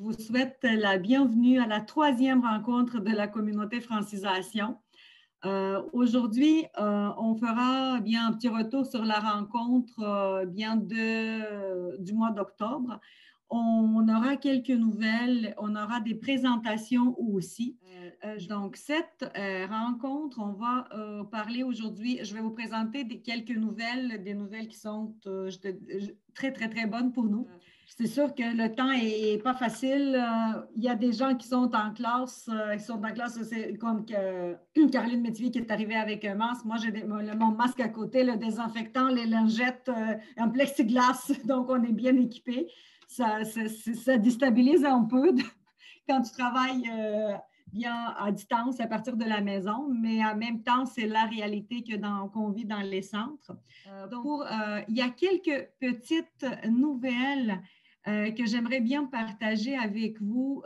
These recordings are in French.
vous souhaite la bienvenue à la 3e rencontre de la communauté francisation. Aujourd'hui, on fera bien un petit retour sur la rencontre du mois d'octobre. On aura quelques nouvelles, on aura des présentations aussi. Donc, cette rencontre, on va parler aujourd'hui, je vais vous présenter quelques nouvelles, des nouvelles qui sont très, très, très bonnes pour nous. C'est sûr que le temps n'est pas facile. Il y a des gens qui sont en classe, comme Caroline Métivier qui est arrivée avec un masque. Moi, j'ai mon masque à côté, le désinfectant, les lingettes, un plexiglas, donc on est bien équipés. Ça déstabilise un peu quand tu travailles bien à distance à partir de la maison, mais en même temps, c'est la réalité qu'on vit dans les centres. Il y a quelques petites nouvelles que j'aimerais bien partager avec vous.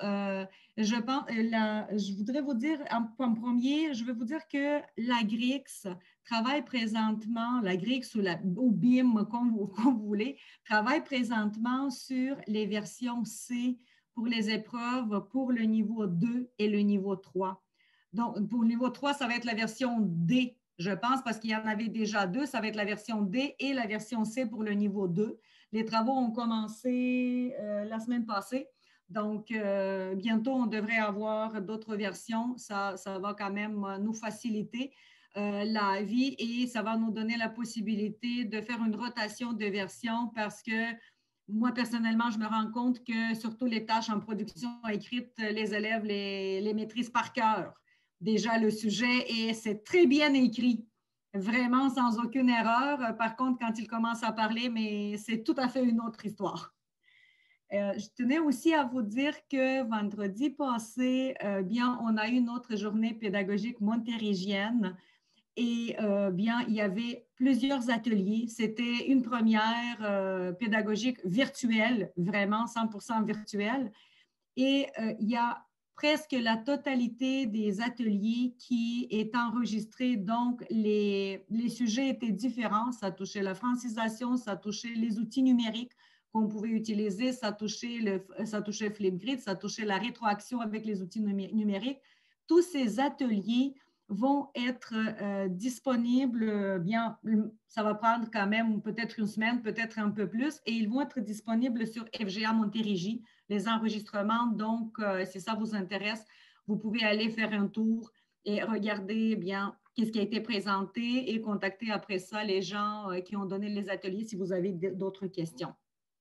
Je voudrais vous dire, en premier, je vais vous dire que la GRIX travaille présentement, la GRIX ou BIM, comme vous voulez, travaille présentement sur les versions C pour les épreuves pour le niveau 2 et le niveau 3. Donc, pour le niveau 3, ça va être la version D, je pense, parce qu'il y en avait déjà 2. Ça va être la version D et la version C pour le niveau 2. Les travaux ont commencé la semaine passée. Donc, bientôt, on devrait avoir d'autres versions. Ça va quand même nous faciliter la vie et ça va nous donner la possibilité de faire une rotation de versions parce que moi, personnellement, je me rends compte que surtout les tâches en production écrite, les élèves les maîtrisent par cœur. Déjà, le sujet, et c'est très bien écrit, vraiment sans aucune erreur. Par contre, quand ils commencent à parler, mais c'est tout à fait une autre histoire. Je tenais aussi à vous dire que vendredi passé, on a eu une autre journée pédagogique montérégienne. Et il y avait plusieurs ateliers. C'était une première pédagogique virtuelle, vraiment 100% virtuelle. Et il y a presque la totalité des ateliers qui est enregistrée. Donc, les sujets étaient différents. Ça touchait la francisation, ça touchait les outils numériques qu'on pouvait utiliser, ça touchait Flipgrid, ça touchait la rétroaction avec les outils numériques. Tous ces ateliers vont être disponibles, ça va prendre quand même peut-être une semaine, peut-être un peu plus, et ils vont être disponibles sur FGA Montérégie, les enregistrements. Donc, si ça vous intéresse, vous pouvez aller faire un tour et regarder qu'est-ce qui a été présenté et contacter après ça les gens qui ont donné les ateliers si vous avez d'autres questions.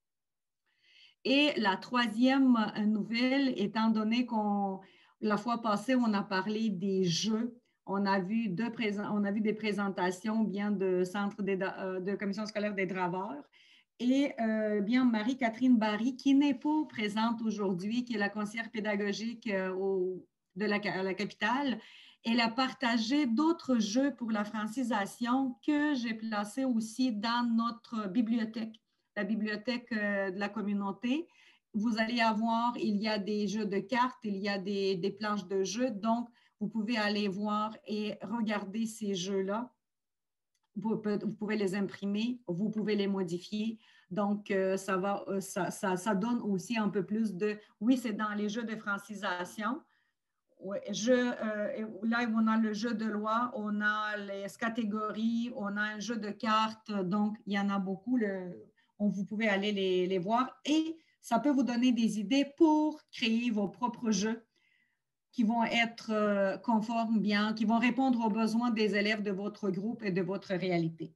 Et la troisième nouvelle, étant donné la fois passée, on a parlé des jeux. On a vu des présentations de centre de commission scolaire des draveurs. Et Marie-Catherine Barry, qui n'est pas présente aujourd'hui, qui est la conseillère pédagogique à la capitale, elle a partagé d'autres jeux pour la francisation que j'ai placés aussi dans notre bibliothèque, la bibliothèque de la communauté. Vous allez avoir, il y a des jeux de cartes, il y a des planches de jeux, donc vous pouvez aller voir et regarder ces jeux-là. Vous pouvez les imprimer, vous pouvez les modifier. Donc, ça donne aussi un peu plus de… Oui, c'est dans les jeux de francisation. Ouais, là, on a le jeu de loi, on a les catégories, on a un jeu de cartes. Donc, il y en a beaucoup. Vous pouvez aller les voir et ça peut vous donner des idées pour créer vos propres jeux qui vont être conformes qui vont répondre aux besoins des élèves de votre groupe et de votre réalité.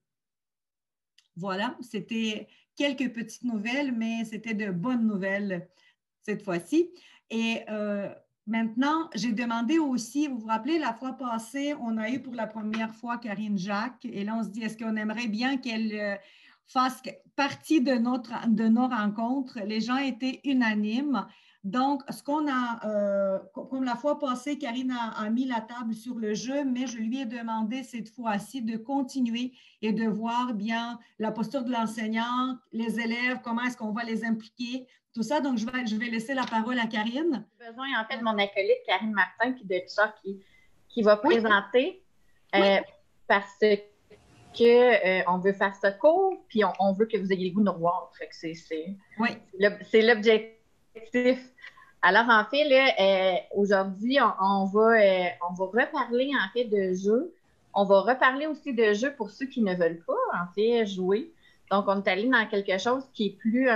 Voilà, c'était quelques petites nouvelles, mais c'était de bonnes nouvelles cette fois-ci. Et maintenant, j'ai demandé aussi, vous vous rappelez, la fois passée, on a eu pour la première fois Karine Jacques, et là, on se dit, est-ce qu'on aimerait bien qu'elle fasse partie de nos rencontres? Les gens étaient unanimes. Donc, ce qu'on a, comme la fois passée, Karine a mis la table sur le jeu, mais je lui ai demandé cette fois-ci de continuer et de voir bien la posture de l'enseignant, les élèves, comment est-ce qu'on va les impliquer, tout ça. Donc, je vais laisser la parole à Karine. J'ai besoin, en fait, de mon acolyte, Karine Martin, puis de ça qui va présenter parce que on veut faire ce cours, puis on veut que vous ayez le goût de nous revoir. Fait que c'est l'objectif. Alors, en fait, là, aujourd'hui, on va reparler, en fait, de jeux. On va reparler aussi de jeux pour ceux qui ne veulent pas, en fait, jouer. Donc, on est allé dans quelque chose qui est plus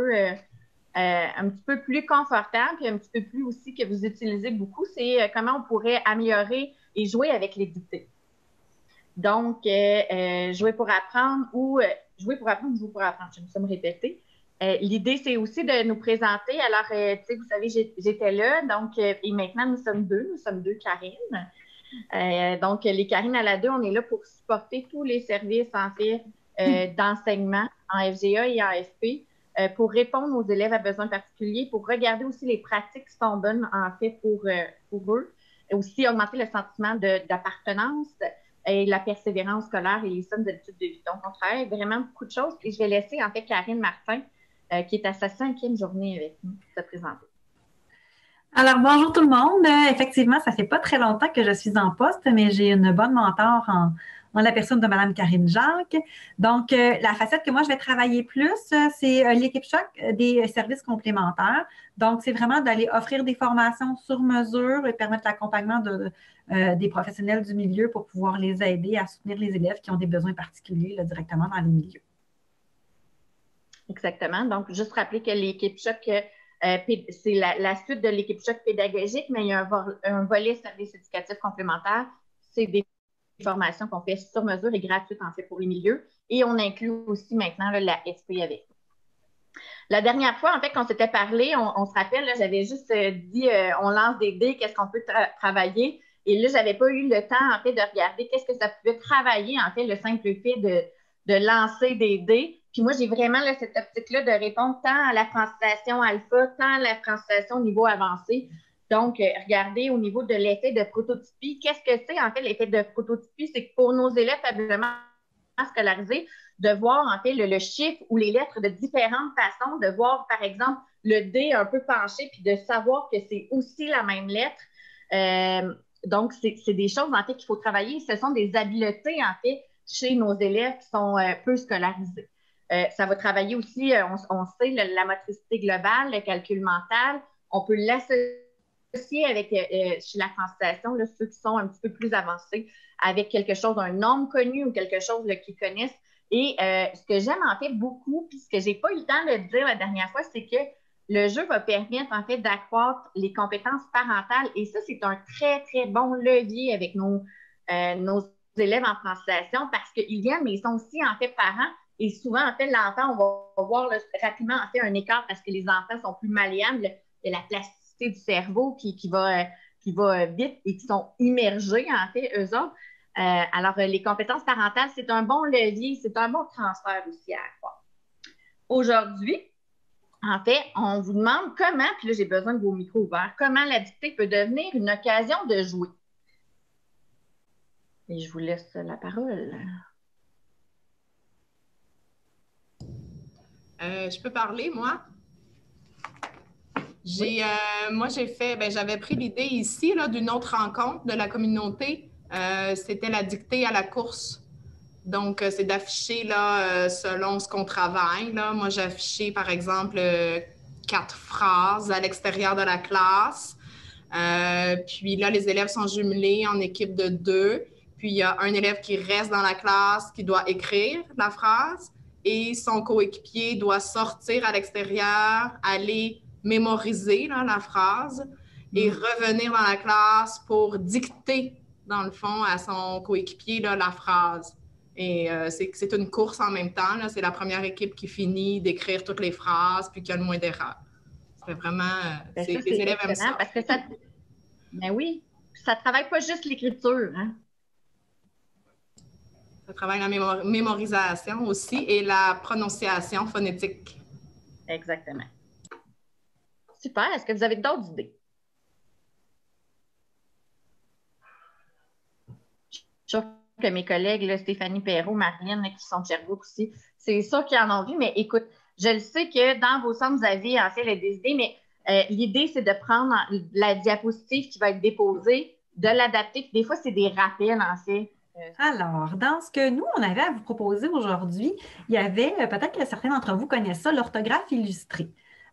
un petit peu plus confortable, puis un petit peu plus aussi que vous utilisez beaucoup, c'est comment on pourrait améliorer et jouer avec les dictées. Donc, jouer pour apprendre ou jouer pour apprendre, jouer pour apprendre, je me suis me répéter. L'idée, c'est aussi de nous présenter. Alors, tu sais, vous savez, j'étais là, donc, et maintenant, nous sommes deux Karine. Donc, les Karine à la 2, on est là pour supporter tous les services, en fait, d'enseignement en FGA et en FP, pour répondre aux élèves à besoins particuliers, pour regarder aussi les pratiques qui sont bonnes, en fait, pour eux, et aussi augmenter le sentiment d'appartenance et la persévérance scolaire et les sommes d'habitude de vie. Donc, on travaille vraiment beaucoup de choses et je vais laisser, en fait, Karine Martin, qui est à sa 5e journée avec nous, se présenter. Alors, bonjour tout le monde. Effectivement, ça fait pas très longtemps que je suis en poste, mais j'ai une bonne mentor en la personne de Mme Karine Jacques. Donc, la facette que moi, je vais travailler plus, c'est l'équipe Choc des services complémentaires. Donc, c'est vraiment d'aller offrir des formations sur mesure et permettre l'accompagnement des professionnels du milieu pour pouvoir les aider à soutenir les élèves qui ont des besoins particuliers là, directement dans les milieux. Exactement. Donc, juste rappeler que l'équipe Choc, c'est la suite de l'équipe Choc pédagogique, mais il y a un volet services éducatifs complémentaires. C'est des formations qu'on fait sur mesure et gratuites, en fait, pour les milieux. Et on inclut aussi maintenant là, la SP avec nous. La dernière fois, en fait, qu'on s'était parlé, on se rappelle, j'avais juste dit on lance des dés, qu'est-ce qu'on peut travailler? Et là, je n'avais pas eu le temps, en fait, de regarder qu'est-ce que ça pouvait travailler, en fait, le simple fait de lancer des dés. Puis moi, j'ai vraiment là, cette optique-là de répondre tant à la francisation alpha, tant à la francisation au niveau avancé. Donc, regardez au niveau de l'effet de prototypie. Qu'est-ce que c'est, en fait, l'effet de prototypie? C'est que pour nos élèves faiblement scolarisés, de voir, en fait, le chiffre ou les lettres de différentes façons, de voir, par exemple, le D un peu penché, puis de savoir que c'est aussi la même lettre. Donc, c'est des choses, en fait, qu'il faut travailler. Ce sont des habiletés, en fait, chez nos élèves qui sont peu scolarisés. Ça va travailler aussi, on sait, la motricité globale, le calcul mental. On peut l'associer avec, chez la francisation, là, ceux qui sont un petit peu plus avancés, avec quelque chose, un nombre connu ou quelque chose qu'ils connaissent. Et ce que j'aime en fait beaucoup, puis ce que je n'ai pas eu le temps de dire la dernière fois, c'est que le jeu va permettre en fait d'accroître les compétences parentales. Et ça, c'est un très, très bon levier avec nos élèves en francisation parce qu'ils viennent, mais ils sont aussi en fait parents. Et souvent, en fait, l'enfant, on va voir là, rapidement en fait un écart parce que les enfants sont plus malléables. Il y a la plasticité du cerveau qui va vite et qui sont immergés, en fait, eux autres. Alors, les compétences parentales, c'est un bon levier, c'est un bon transfert aussi à avoir. Aujourd'hui, en fait, on vous demande comment, puis là, j'ai besoin de vos micros ouverts, comment la dictée peut devenir une occasion de jouer. Et je vous laisse la parole. Je peux parler, moi? J'avais pris l'idée ici là, d'une autre rencontre de la communauté. C'était la dictée à la course. Donc, c'est d'afficher là, selon ce qu'on travaille. Là. Moi, j'ai affiché, par exemple, 4 phrases à l'extérieur de la classe. Puis là, les élèves sont jumelés en équipe de 2. Puis, il y a un élève qui reste dans la classe qui doit écrire la phrase et son coéquipier doit sortir à l'extérieur, aller mémoriser là, la phrase et revenir dans la classe pour dicter, dans le fond, à son coéquipier là, la phrase. Et c'est une course en même temps. Là. C'est la première équipe qui finit d'écrire toutes les phrases puis qui a le moins d'erreurs. C'est vraiment... les élèves aiment ça. Parce que ça... Ben oui, ça ne travaille pas juste l'écriture. Hein? Ça travaille la mémorisation aussi et la prononciation phonétique. Exactement. Super. Est-ce que vous avez d'autres idées? Je suis sûre que mes collègues, là, Stéphanie Perrault, Marlène, qui sont de Sherbrooke aussi, c'est sûr qu'ils en ont vu, mais écoute, je le sais que dans vos centres, vous avez en fait des idées, mais l'idée, c'est de prendre la diapositive qui va être déposée, de l'adapter. Des fois, c'est des rappels, en fait. Alors, dans ce que nous, on avait à vous proposer aujourd'hui, il y avait, peut-être que certains d'entre vous connaissent ça, l'orthographe illustrée.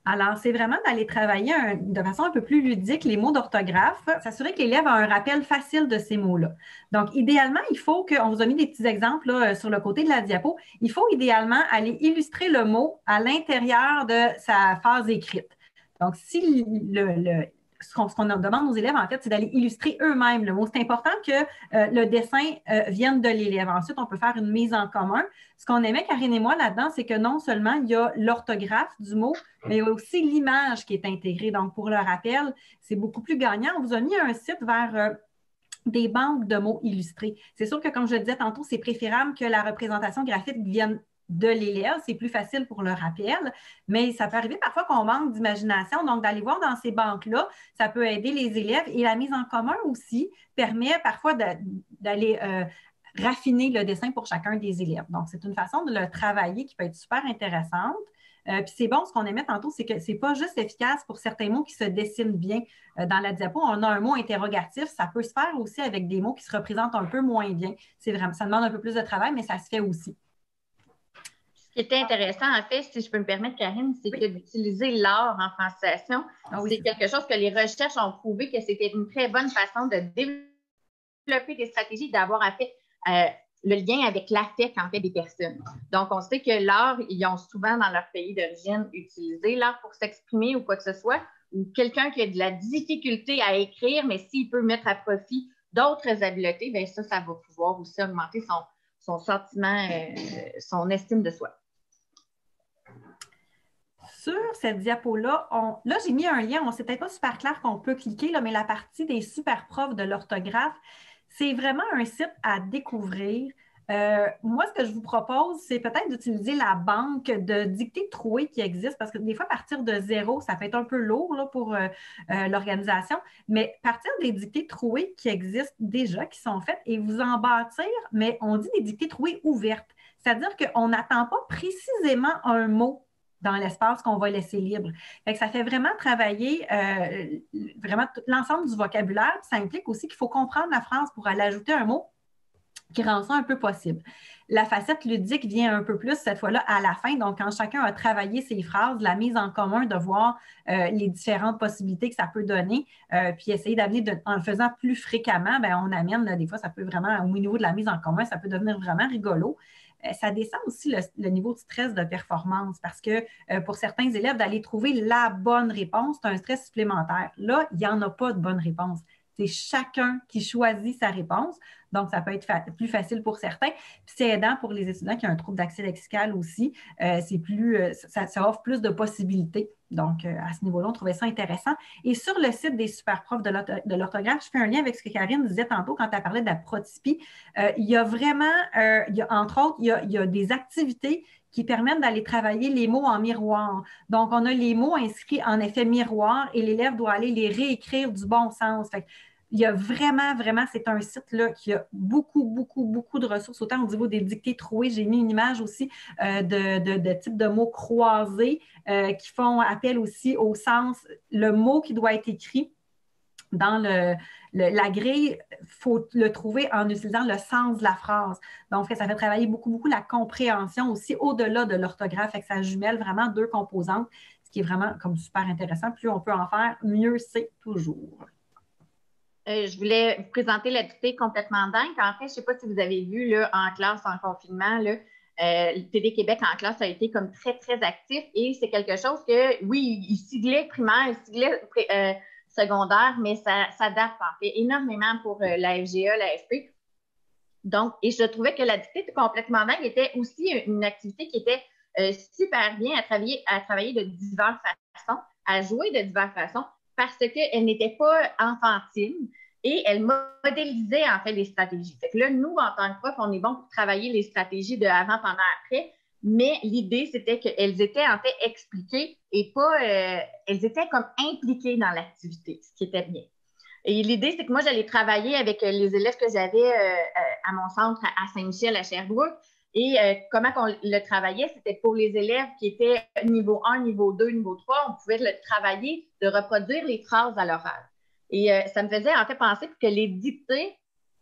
Alors, c'est vraiment d'aller travailler de façon un peu plus ludique les mots d'orthographe, s'assurer que l'élève a un rappel facile de ces mots-là. Donc, idéalement, il faut on vous a mis des petits exemples là, sur le côté de la diapo, il faut idéalement aller illustrer le mot à l'intérieur de sa phase écrite. Donc, si ce qu'on demande aux élèves, en fait, c'est d'aller illustrer eux-mêmes le mot. C'est important que le dessin vienne de l'élève. Ensuite, on peut faire une mise en commun. Ce qu'on aimait, Karine et moi, là-dedans, c'est que non seulement il y a l'orthographe du mot, mais il y a aussi l'image qui est intégrée. Donc, pour le rappel, c'est beaucoup plus gagnant. On vous a mis un site vers des banques de mots illustrés. C'est sûr que, comme je le disais tantôt, c'est préférable que la représentation graphique vienne de l'élève, c'est plus facile pour le rappel, mais ça peut arriver parfois qu'on manque d'imagination, donc d'aller voir dans ces banques-là, ça peut aider les élèves et la mise en commun aussi permet parfois d'aller raffiner le dessin pour chacun des élèves. Donc, c'est une façon de le travailler qui peut être super intéressante. Puis c'est bon, ce qu'on aimait tantôt, c'est que ce n'est pas juste efficace pour certains mots qui se dessinent bien. Dans la diapo, on a un mot interrogatif, ça peut se faire aussi avec des mots qui se représentent un peu moins bien. C'est vraiment, ça demande un peu plus de travail, mais ça se fait aussi. Ce qui était intéressant, en fait, si je peux me permettre, Karine, c'est que d'utiliser l'art en francisation, c'est quelque chose que les recherches ont prouvé que c'était une très bonne façon de développer des stratégies, d'avoir le lien avec l'affect, en fait, des personnes. Donc, on sait que l'art, ils ont souvent dans leur pays d'origine utilisé l'art pour s'exprimer ou quoi que ce soit, ou quelqu'un qui a de la difficulté à écrire, mais s'il peut mettre à profit d'autres habiletés, bien ça va pouvoir aussi augmenter son sentiment, son estime de soi. Sur cette diapo-là, là, j'ai mis un lien, c'est peut-être pas super clair qu'on peut cliquer, là, mais la partie des super profs de l'orthographe, c'est vraiment un site à découvrir. Moi, ce que je vous propose, c'est peut-être d'utiliser la banque de dictées trouées qui existe, parce que des fois, partir de zéro, ça peut être un peu lourd là, pour l'organisation, mais partir des dictées trouées qui existent déjà, qui sont faites, et vous en bâtir, mais on dit des dictées trouées ouvertes. C'est-à-dire qu'on n'attend pas précisément un mot dans l'espace qu'on va laisser libre. Fait que ça fait vraiment travailler vraiment l'ensemble du vocabulaire. Puis ça implique aussi qu'il faut comprendre la phrase pour aller ajouter un mot qui rend ça un peu possible. La facette ludique vient un peu plus cette fois-là à la fin. Donc, quand chacun a travaillé ses phrases, la mise en commun de voir les différentes possibilités que ça peut donner, puis essayer d'amener, en le faisant plus fréquemment, bien, on amène, là, des fois, ça peut vraiment, au niveau de la mise en commun, ça peut devenir vraiment rigolo. Ça descend aussi le niveau de stress de performance parce que pour certains élèves, d'aller trouver la bonne réponse, c'est un stress supplémentaire. Là, il n'y en a pas de bonne réponse. C'est chacun qui choisit sa réponse. Donc, ça peut être plus facile pour certains. Puis, c'est aidant pour les étudiants qui ont un trouble d'accès lexical aussi. Ça offre plus de possibilités. Donc, à ce niveau-là, on trouvait ça intéressant. Et sur le site des super profs de l'orthographe, je fais un lien avec ce que Karine disait tantôt quand elle parlait de la protypie. Il y a vraiment, entre autres, il y a des activités qui permettent d'aller travailler les mots en miroir. Donc, on a les mots inscrits en effet miroir et l'élève doit aller les réécrire du bon sens. Fait il y a vraiment, c'est un site là, qui a beaucoup de ressources, autant au niveau des dictées trouées. J'ai mis une image aussi de type de mots croisés qui font appel aussi au sens, le mot qui doit être écrit dans la grille, il faut le trouver en utilisant le sens de la phrase. Donc, ça fait travailler beaucoup la compréhension aussi au-delà de l'orthographe. Fait que ça jumelle vraiment deux composantes, ce qui est vraiment comme super intéressant. Plus on peut en faire, mieux c'est toujours. Je voulais vous présenter la dictée complètement dingue. En fait, je ne sais pas si vous avez vu là, en classe, en confinement, là, le TD Québec en classe a été comme très actif et c'est quelque chose que, oui, il ciblait primaire, il ciblait secondaire, mais ça s'adapte en fait énormément pour la FGA, la FP. Donc, et je trouvais que la dictée complètement dingue était aussi une activité qui était super bien à travailler de diverses façons, à jouer de diverses façons, parce qu'elle n'était pas enfantine et elle modélisait en fait les stratégies. Fait que là, nous, en tant que prof, on est bon pour travailler les stratégies de avant, pendant, après, mais l'idée, c'était qu'elles étaient en fait expliquées et pas, elles étaient comme impliquées dans l'activité, ce qui était bien. Et l'idée, c'est que moi, j'allais travailler avec les élèves que j'avais à mon centre à Saint-Michel, à Sherbrooke. Et comment on le travaillait, c'était pour les élèves qui étaient niveau 1, niveau 2, niveau 3, on pouvait le travailler de reproduire les phrases à l'oral. Et ça me faisait en fait penser que les dictées,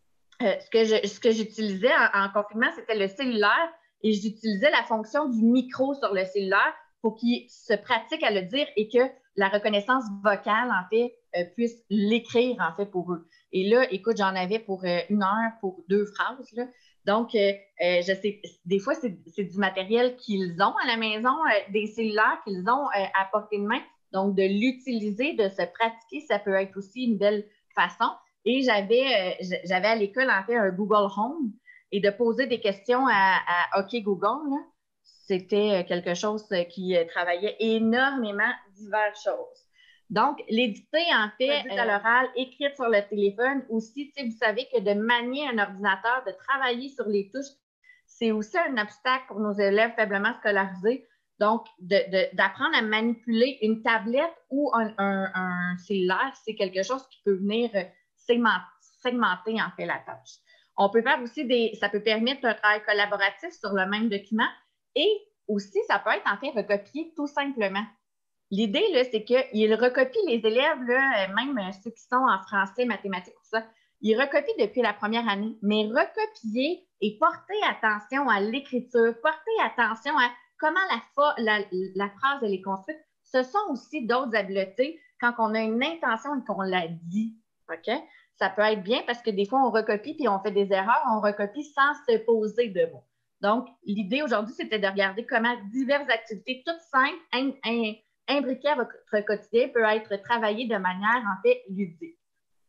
ce que j'utilisais en confinement, c'était le cellulaire et j'utilisais la fonction du micro sur le cellulaire faut qu'ils se pratiquent à le dire et que la reconnaissance vocale, en fait, puisse l'écrire, en fait, pour eux. Et là, écoute, j'en avais pour 1 heure pour 2 phrases, là. Donc, je sais, des fois, c'est du matériel qu'ils ont à la maison, des cellulaires qu'ils ont à portée de main. Donc, de l'utiliser, de se pratiquer, ça peut être aussi une belle façon. Et j'avais à l'école, en fait, un Google Home et de poser des questions à OK Google, là, c'était quelque chose qui travaillait énormément diverses choses. Donc, les dictées, en fait, à l'oral, écrites sur le téléphone aussi, tu sais, vous savez que de manier un ordinateur, de travailler sur les touches, c'est aussi un obstacle pour nos élèves faiblement scolarisés. Donc, d'apprendre à manipuler une tablette ou un cellulaire, c'est quelque chose qui peut venir segmenter, en fait, la tâche. On peut faire aussi ça peut permettre un travail collaboratif sur le même document et aussi, ça peut être, en fait, recopié tout simplement. L'idée, là, c'est qu'ils recopient les élèves, là, même ceux qui sont en français, mathématiques, tout ça, ils recopient depuis la première année, mais recopier et porter attention à l'écriture, porter attention à comment la phrase elle est construite, ce sont aussi d'autres habiletés quand on a une intention et qu'on la dit. OK? Ça peut être bien parce que des fois, on recopie puis on fait des erreurs, on recopie sans se poser de mots. Donc, l'idée aujourd'hui, c'était de regarder comment diverses activités toutes simples, imbriquées à votre quotidien, peuvent être travaillées de manière, en fait, ludique.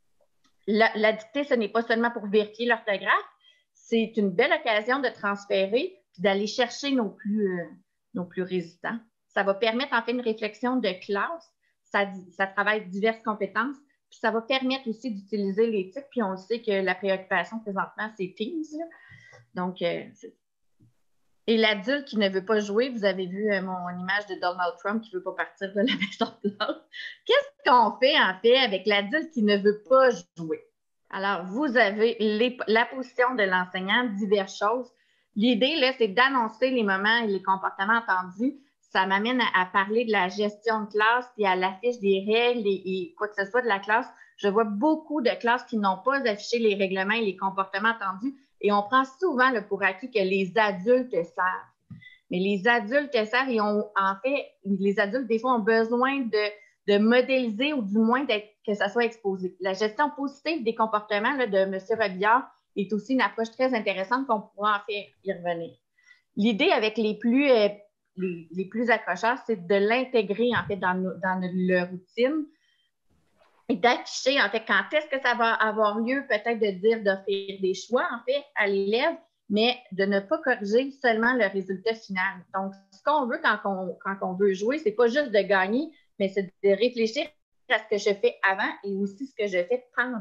La dictée, ce n'est pas seulement pour vérifier l'orthographe, c'est une belle occasion de transférer puis d'aller chercher nos plus résistants. Ça va permettre, en fait, une réflexion de classe. Ça travaille diverses compétences. Puis ça va permettre aussi d'utiliser l'éthique. Puis on sait que la préoccupation présentement, c'est Teams. Là. Donc, et l'adulte qui ne veut pas jouer, vous avez vu mon image de Donald Trump qui ne veut pas partir de la maison blanche. Qu'est-ce qu'on fait, en fait, avec l'adulte qui ne veut pas jouer? Alors, vous avez la position de l'enseignant, diverses choses. L'idée, là, c'est d'annoncer les moments et les comportements attendus. Ça m'amène à parler de la gestion de classe puis à l'affiche des règles et quoi que ce soit de la classe. Je vois beaucoup de classes qui n'ont pas affiché les règlements et les comportements attendus et on prend souvent pour acquis que les adultes savent. Mais les adultes savent et les adultes, des fois, ont besoin de modéliser ou du moins que ça soit exposé. La gestion positive des comportements là, de M. Robillard est aussi une approche très intéressante qu'on pourra en fait y revenir. L'idée avec les plus accrocheurs, c'est de l'intégrer en fait dans leur routine et d'afficher en fait quand est-ce que ça va avoir lieu, peut-être de dire d'offrir des choix en fait à l'élève, mais de ne pas corriger seulement le résultat final. Donc, ce qu'on veut quand on veut jouer, c'est pas juste de gagner, mais c'est de réfléchir à ce que je fais avant et aussi ce que je fais pendant.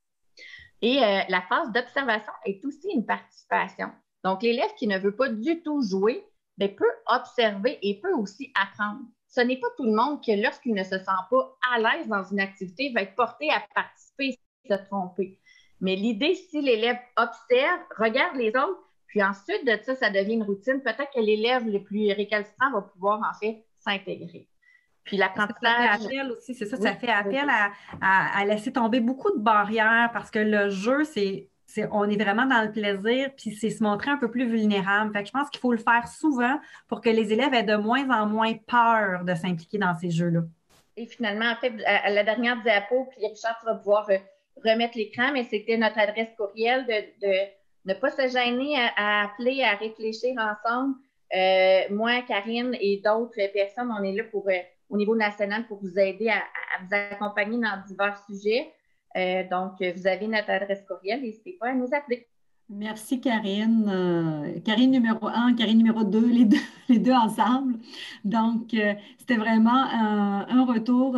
Et la phase d'observation est aussi une participation. Donc, l'élève qui ne veut pas du tout jouer, bien, peut observer et peut aussi apprendre. Ce n'est pas tout le monde que lorsqu'il ne se sent pas à l'aise dans une activité, va être porté à participer et se tromper. Mais l'idée, si l'élève observe, regarde les autres, puis ensuite de ça, ça devient une routine, peut-être que l'élève le plus récalcitrant va pouvoir en fait s'intégrer. Puis l'apprentissage. Ça fait appel aussi, c'est ça, ça fait appel à laisser tomber beaucoup de barrières parce que le jeu, on est vraiment dans le plaisir, puis c'est se montrer un peu plus vulnérable. Fait que je pense qu'il faut le faire souvent pour que les élèves aient de moins en moins peur de s'impliquer dans ces jeux-là. Et finalement, en fait, à la dernière diapo, puis Richard, tu vas pouvoir remettre l'écran, mais c'était notre adresse courriel de ne pas se gêner à appeler, à réfléchir ensemble. Moi, Karine et d'autres personnes, on est là au niveau national pour vous aider à vous accompagner dans divers sujets. Donc, vous avez notre adresse courriel, n'hésitez pas à nous appeler. Merci, Karine. Karine numéro 1, Karine numéro 2, les deux ensemble. Donc, c'était vraiment un retour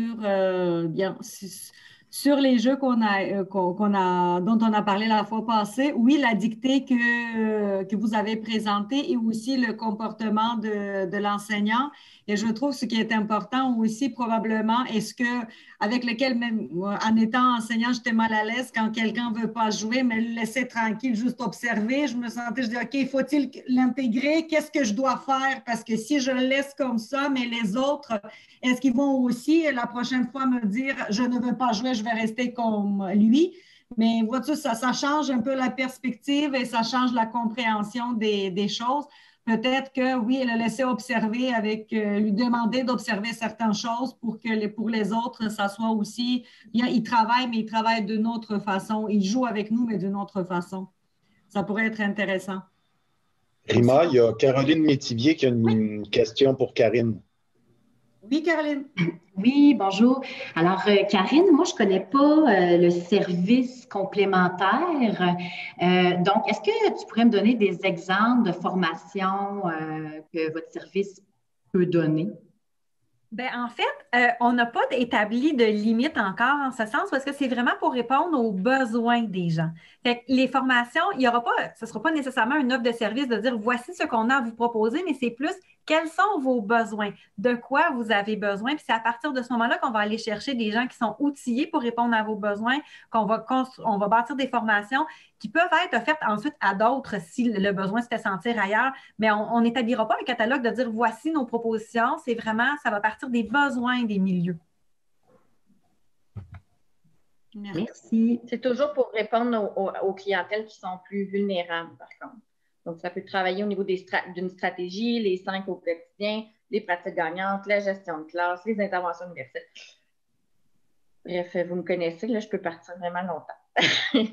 sur les jeux dont on a parlé la fois passée. Oui, la dictée que vous avez présentée et aussi le comportement de l'enseignant. Et je trouve ce qui est important aussi probablement, avec lequel même en étant enseignant, j'étais mal à l'aise quand quelqu'un ne veut pas jouer, mais le laisser tranquille, juste observer. Je dis, OK, faut-il l'intégrer? Qu'est-ce que je dois faire? Parce que si je le laisse comme ça, mais les autres, est-ce qu'ils vont aussi la prochaine fois me dire, je ne veux pas jouer, je vais rester comme lui? Mais vois-tu, ça change un peu la perspective et ça change la compréhension des choses. peut-être que oui, elle a laissé observer lui demander d'observer certaines choses pour que pour les autres, ça soit aussi, bien, ils travaillent, mais ils travaillent d'une autre façon. Ils jouent avec nous, mais d'une autre façon. Ça pourrait être intéressant. Rima, il y a Caroline Métivier qui a Oui, une question pour Karine. oui, Caroline. Oui, bonjour. Alors, Karine, moi, je ne connais pas le service complémentaire. Donc, est-ce que tu pourrais me donner des exemples de formations que votre service peut donner? Ben, en fait, on n'a pas établi de limite encore en ce sens parce que c'est vraiment pour répondre aux besoins des gens. Fait que les formations, il y aura pas, ce ne sera pas nécessairement une offre de service de dire voici ce qu'on a à vous proposer, mais c'est plus quels sont vos besoins, de quoi vous avez besoin. Puis c'est à partir de ce moment-là qu'on va aller chercher des gens qui sont outillés pour répondre à vos besoins, on va bâtir des formations qui peuvent être offertes ensuite à d'autres si le besoin se fait sentir ailleurs. Mais on n'établira pas un catalogue de dire voici nos propositions. C'est vraiment, ça va partir des besoins des milieux. Merci. C'est toujours pour répondre aux clientèles qui sont plus vulnérables, par contre. Donc, ça peut travailler au niveau d'une stratégie, les 5 au quotidien, les pratiques gagnantes, la gestion de classe, les interventions universelles. Bref, vous me connaissez, là, je peux partir vraiment longtemps.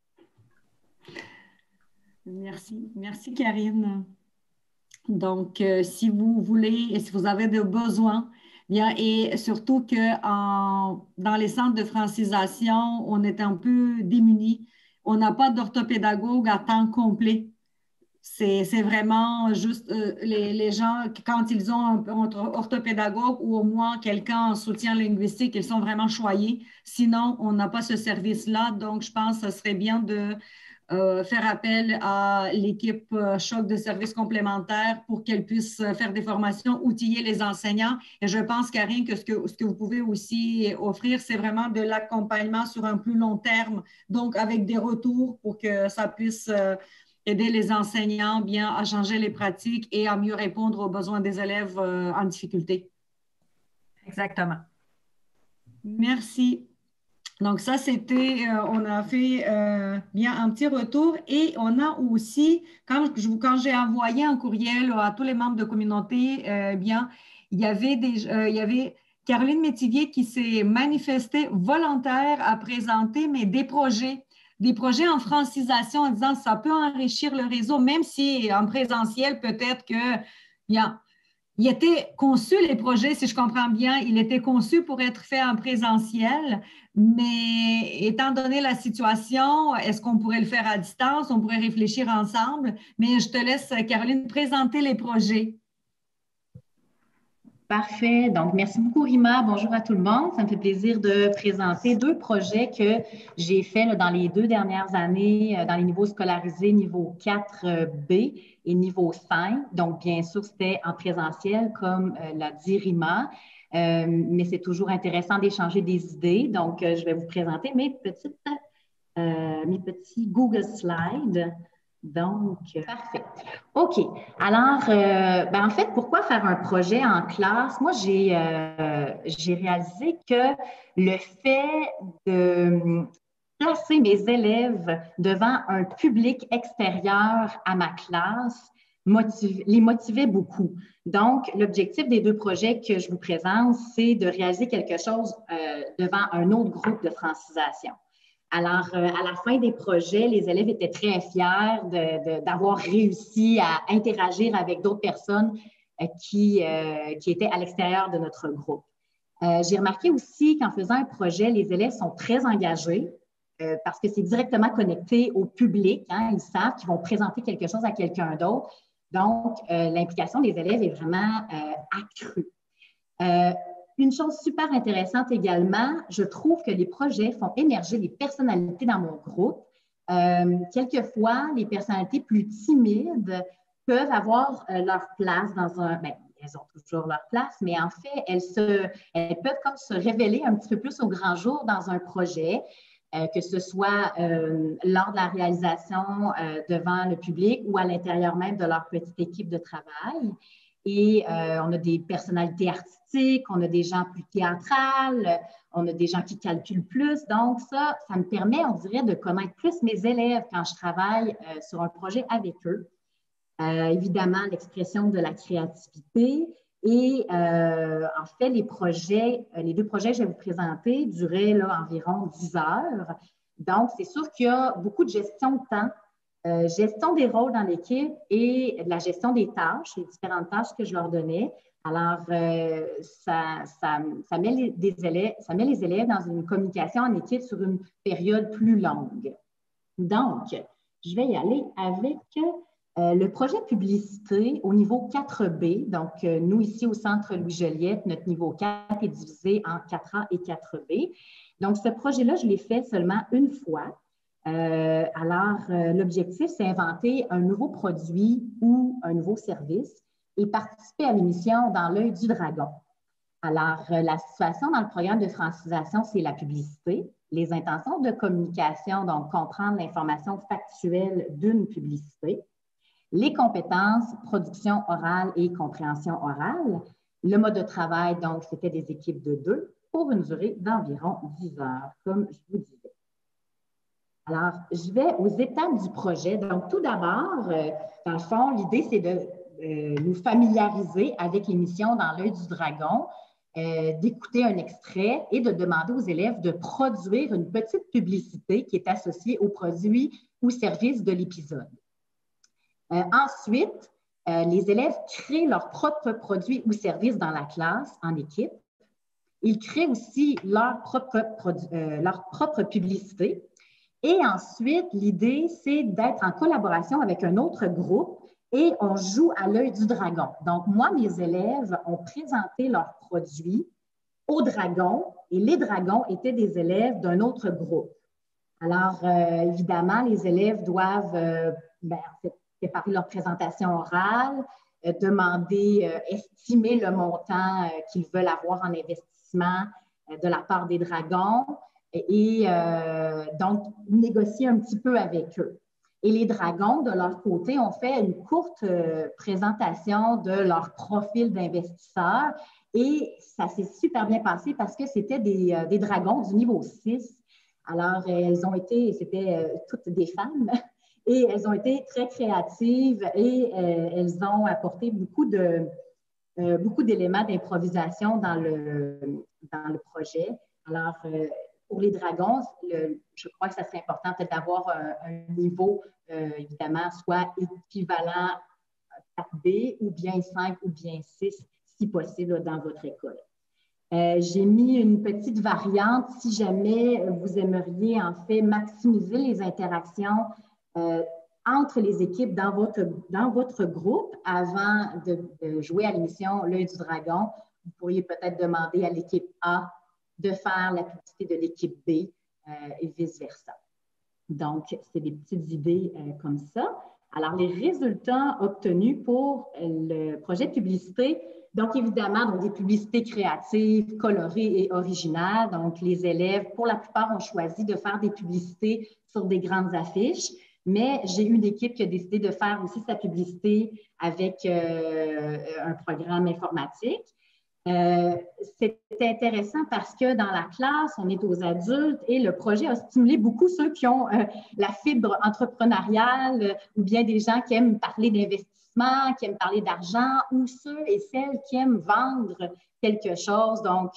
Merci. Merci, Karine. Donc, si vous voulez et si vous avez des besoins, bien, et surtout que dans les centres de francisation, on est un peu démunis. On n'a pas d'orthopédagogue à temps complet. C'est vraiment juste les gens, quand ils ont un orthopédagogue ou au moins quelqu'un en soutien linguistique, ils sont vraiment choyés. Sinon, on n'a pas ce service-là. Donc, je pense que ce serait bien de faire appel à l'équipe Choc de services complémentaires pour qu'elle puisse faire des formations, outiller les enseignants. Et je pense, Karine, que ce que vous pouvez aussi offrir, c'est vraiment de l'accompagnement sur un plus long terme, donc avec des retours pour que ça puisse aider les enseignants bien à changer les pratiques et à mieux répondre aux besoins des élèves en difficulté. Exactement. Merci. Donc, ça, c'était, on a fait bien un petit retour et on a aussi, quand j'ai envoyé un courriel à tous les membres de communauté, bien, il y avait Caroline Métivier qui s'est manifestée volontaire à présenter, mais des projets en francisation en disant que ça peut enrichir le réseau, même si en présentiel, peut-être que, bien, il était conçu, les projets, si je comprends bien, il était conçu pour être fait en présentiel, mais étant donné la situation, est-ce qu'on pourrait le faire à distance? On pourrait réfléchir ensemble, mais je te laisse, Caroline, présenter les projets. Parfait. Donc, merci beaucoup, Rima. Bonjour à tout le monde. Ça me fait plaisir de présenter 2 projets que j'ai faits dans les 2 dernières années dans les niveaux scolarisés, niveau 4B et niveau 5. Donc, bien sûr, c'était en présentiel, comme l'a dit Rima, mais c'est toujours intéressant d'échanger des idées. Donc, je vais vous présenter mes petits Google Slides. Donc, parfait. OK. Alors, en fait, pourquoi faire un projet en classe? Moi, j'ai réalisé que le fait de placer mes élèves devant un public extérieur à ma classe les motivait beaucoup. Donc, l'objectif des 2 projets que je vous présente, c'est de réaliser quelque chose devant un autre groupe de francisation. Alors, à la fin des projets, les élèves étaient très fiers d'avoir réussi à interagir avec d'autres personnes qui étaient à l'extérieur de notre groupe. J'ai remarqué aussi qu'en faisant un projet, les élèves sont très engagés parce que c'est directement connecté au public. Hein, ils savent qu'ils vont présenter quelque chose à quelqu'un d'autre. Donc, l'implication des élèves est vraiment accrue. Une chose super intéressante également, je trouve que les projets font émerger les personnalités dans mon groupe. Quelquefois, les personnalités plus timides peuvent avoir leur place dans elles ont toujours leur place, mais en fait, elles peuvent comme se révéler un petit peu plus au grand jour dans un projet, que ce soit lors de la réalisation devant le public ou à l'intérieur même de leur petite équipe de travail. Et on a des personnalités artistiques, on a des gens plus théâtrales, on a des gens qui calculent plus. Donc, ça me permet, on dirait, de connaître plus mes élèves quand je travaille sur un projet avec eux. évidemment l'expression de la créativité. Et en fait, les deux projets que je vais vous présenter duraient là, environ 10 heures. Donc, c'est sûr qu'il y a beaucoup de gestion de temps, gestion des rôles dans l'équipe et de la gestion des tâches, les différentes tâches que je leur donnais. Alors, ça met les élèves dans une communication en équipe sur une période plus longue. Donc, je vais y aller avec le projet publicité au niveau 4B. Donc, nous, ici au Centre Louis-Joliette, notre niveau 4 est divisé en 4A et 4B. Donc, ce projet-là, je l'ai fait seulement une fois. L'objectif, c'est inventer un nouveau produit ou un nouveau service et participer à l'émission Dans l'œil du dragon. Alors, la situation dans le programme de francisation, c'est la publicité, les intentions de communication, donc comprendre l'information factuelle d'une publicité, les compétences, production orale et compréhension orale, le mode de travail, donc c'était des équipes de 2 pour une durée d'environ 10 heures, comme je vous disais. Alors, je vais aux étapes du projet. Donc, tout d'abord, dans le fond, l'idée, c'est de nous familiariser avec l'émission Dans l'œil du dragon, d'écouter un extrait et de demander aux élèves de produire une petite publicité qui est associée au produit ou service de l'épisode. Ensuite, les élèves créent leur propre produit ou service dans la classe, en équipe. Ils créent aussi leur propre publicité. Et ensuite, l'idée, c'est d'être en collaboration avec un autre groupe et on joue à l'œil du dragon. Donc, moi, mes élèves ont présenté leurs produits aux dragons et les dragons étaient des élèves d'un autre groupe. Alors, évidemment, les élèves doivent préparer leur présentation orale, estimer le montant qu'ils veulent avoir en investissement de la part des dragons et donc négocier un petit peu avec eux. Et les dragons, de leur côté, ont fait une courte présentation de leur profil d'investisseurs et ça s'est super bien passé parce que c'était des dragons du niveau 6. Alors, c'était toutes des femmes et elles ont été très créatives et elles ont apporté beaucoup d'éléments d'improvisation dans le projet. Alors, pour les dragons, je crois que ça serait important peut-être d'avoir un niveau, évidemment, soit équivalent 4B ou bien 5 ou bien 6, si possible, dans votre école. J'ai mis une petite variante si jamais vous aimeriez, en fait, maximiser les interactions entre les équipes dans votre groupe avant de jouer à l'émission L'œil du dragon. Vous pourriez peut-être demander à l'équipe A de faire la publicité de l'équipe B et vice-versa. Donc, c'est des petites idées comme ça. Alors, les résultats obtenus pour le projet de publicité, donc évidemment, des publicités créatives, colorées et originales. Donc, les élèves, pour la plupart, ont choisi de faire des publicités sur des grandes affiches, mais j'ai une équipe qui a décidé de faire aussi sa publicité avec un programme informatique. C'était intéressant parce que dans la classe, on est aux adultes et le projet a stimulé beaucoup ceux qui ont la fibre entrepreneuriale ou bien des gens qui aiment parler d'investissement, qui aiment parler d'argent ou ceux et celles qui aiment vendre quelque chose. Donc,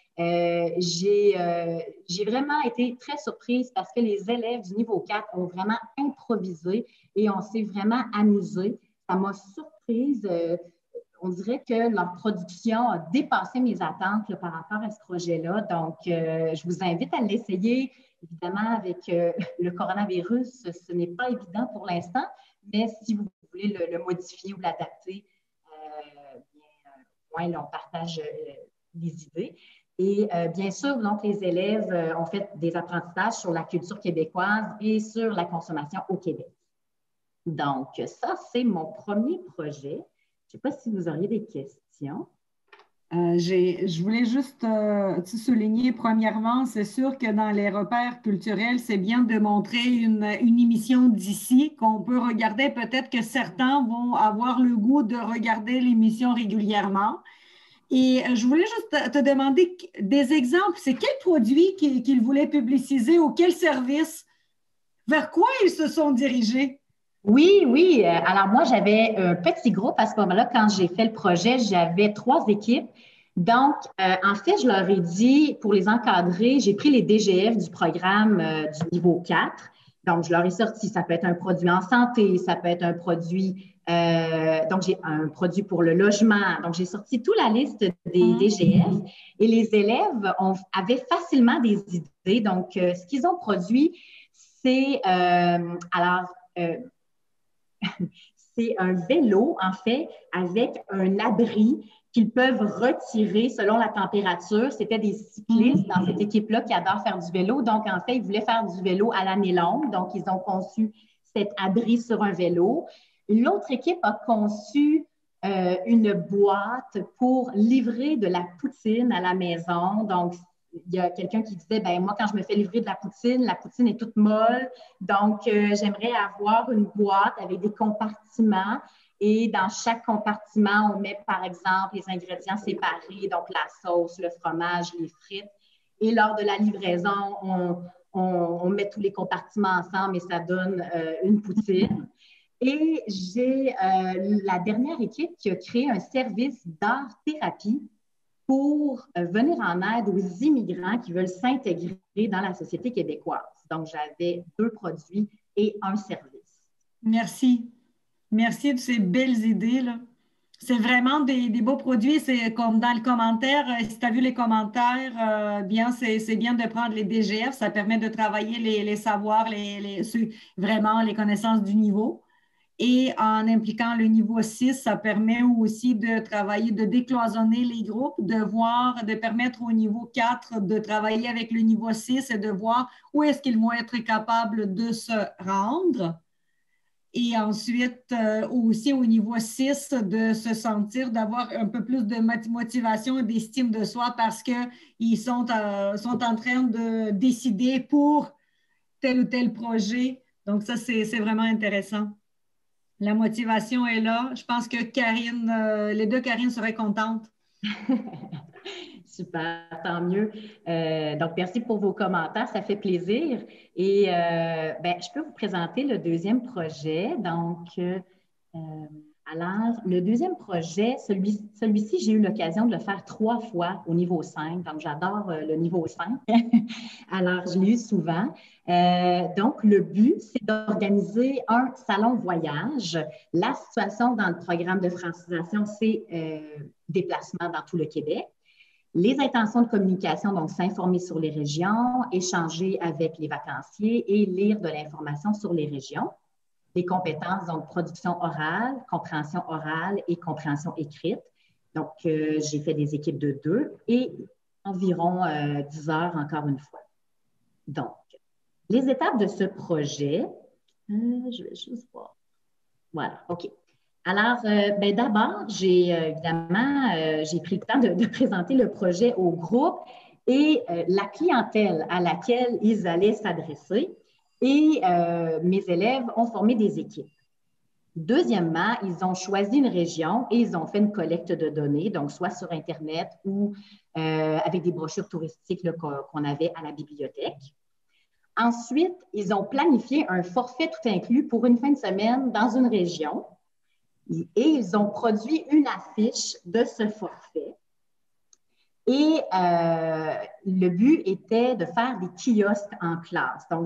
j'ai vraiment été très surprise parce que les élèves du niveau 4 ont vraiment improvisé et on s'est vraiment amusé. Ça m'a surprise. On dirait que leur production a dépassé mes attentes là, par rapport à ce projet-là. Donc, je vous invite à l'essayer. Évidemment, avec le coronavirus, ce n'est pas évident pour l'instant, mais si vous voulez le modifier ou l'adapter, on partage des idées. Et bien sûr, donc, les élèves ont fait des apprentissages sur la culture québécoise et sur la consommation au Québec. Donc, ça, c'est mon premier projet. Je ne sais pas si vous auriez des questions. Je voulais juste souligner, premièrement, c'est sûr que dans les repères culturels, c'est bien de montrer une émission d'ici qu'on peut regarder. Peut-être que certains vont avoir le goût de regarder l'émission régulièrement. Et je voulais juste te demander des exemples. C'est quel produit qu'ils voulaient publiciser ou quel service? Vers quoi ils se sont dirigés? Oui, oui. Alors moi, j'avais un petit groupe à ce moment-là. Quand j'ai fait le projet, j'avais 3 équipes. Donc, en fait, je leur ai dit, pour les encadrer, j'ai pris les DGF du programme du niveau 4. Donc, je leur ai sorti, ça peut être un produit en santé, ça peut être un produit, donc j'ai un produit pour le logement. Donc, j'ai sorti toute la liste des DGF et les élèves avaient facilement des idées. Donc, ce qu'ils ont produit, c'est, c'est un vélo, en fait, avec un abri qu'ils peuvent retirer selon la température. C'était des cyclistes dans cette équipe-là qui adorent faire du vélo. Donc, en fait, ils voulaient faire du vélo à l'année longue. Donc, ils ont conçu cet abri sur un vélo. L'autre équipe a conçu une boîte pour livrer de la poutine à la maison. Donc, il y a quelqu'un qui disait, ben moi, quand je me fais livrer de la poutine est toute molle. Donc, j'aimerais avoir une boîte avec des compartiments. Et dans chaque compartiment, on met, par exemple, les ingrédients séparés, donc la sauce, le fromage, les frites. Et lors de la livraison, on met tous les compartiments ensemble et ça donne une poutine. Et j'ai la dernière équipe qui a créé un service d'art-thérapie pour venir en aide aux immigrants qui veulent s'intégrer dans la société québécoise. Donc, j'avais 2 produits et un service. Merci. Merci de ces belles idées, là. C'est vraiment des beaux produits. C'est comme dans le commentaire, si tu as vu les commentaires, bien, c'est bien de prendre les DGF. Ça permet de travailler les savoirs, vraiment les connaissances du niveau. Et en impliquant le niveau 6, ça permet aussi de travailler, de décloisonner les groupes, de permettre au niveau 4 de travailler avec le niveau 6 et de voir où est-ce qu'ils vont être capables de se rendre. Et ensuite, aussi au niveau 6, de se sentir, d'avoir un peu plus de motivation et d'estime de soi parce qu'ils sont en train de décider pour tel ou tel projet. Donc, ça, c'est vraiment intéressant. La motivation est là. Je pense que Karine, les 2 Karine seraient contentes. Super, tant mieux. Donc, merci pour vos commentaires, ça fait plaisir. Et je peux vous présenter le deuxième projet. Donc, alors, le deuxième projet, celui-ci, j'ai eu l'occasion de le faire 3 fois au niveau 5. Donc, j'adore le niveau 5. Alors, je l'ai eu souvent. Donc, le but, c'est d'organiser un salon voyage. La situation dans le programme de francisation, c'est déplacement dans tout le Québec. Les intentions de communication, donc s'informer sur les régions, échanger avec les vacanciers et lire de l'information sur les régions. Les compétences, donc production orale, compréhension orale et compréhension écrite. Donc, j'ai fait des équipes de 2 et environ 10 heures encore une fois. Donc, les étapes de ce projet, je vais juste voir. Voilà, OK. Alors, d'abord, évidemment, j'ai pris le temps de présenter le projet au groupe et la clientèle à laquelle ils allaient s'adresser. Et mes élèves ont formé des équipes. Deuxièmement, ils ont choisi une région et ils ont fait une collecte de données, donc soit sur Internet ou avec des brochures touristiques qu'on avait à la bibliothèque. Ensuite, ils ont planifié un forfait tout inclus pour une fin de semaine dans une région et ils ont produit une affiche de ce forfait. Et le but était de faire des kiosques en classe. Donc,